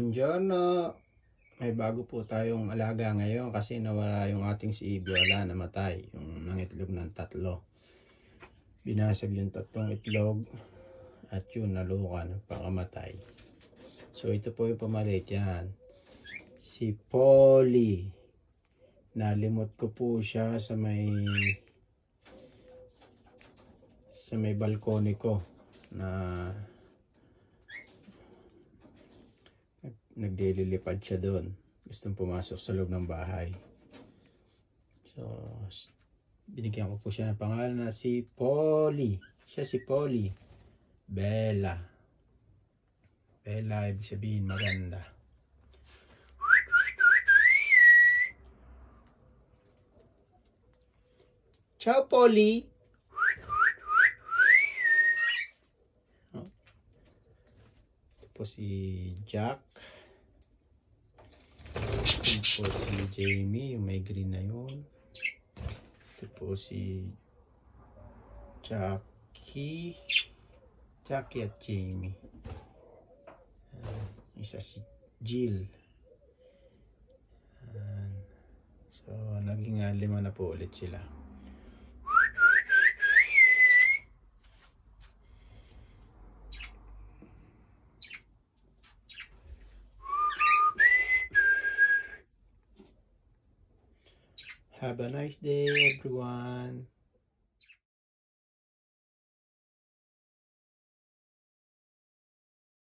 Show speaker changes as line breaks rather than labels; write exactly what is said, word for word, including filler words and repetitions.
Buongiorno! May bago po tayong alaga ngayon kasi nawala yung ating si Viola, namatay. Yung nangitlog ng tatlo. Binasag yung tatlong itlog at yun nalukan, pakamatay. So ito po yung pamalit yan. Si Polly. Nalimot ko po siya sa may sa may balkone ko na nagdililipad siya doon. Gustong pumasok sa loob ng bahay. So, binigyan ko po siya ng pangalan na si Polly. Siya si Polly. Bella. Bella, ibig sabihin maganda. Ciao, Polly! Oh. Ito po si Jack. Ito po si Jamie, yung may green na yun. Ito po si Jackie. Jackie at Jamie. Uh, isa si Jill. Uh, so, naging uh, lima na po ulit sila. Have a nice day, everyone.